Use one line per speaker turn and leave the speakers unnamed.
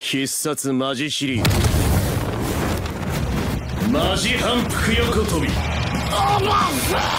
必殺マジシリーマジ反復横跳び。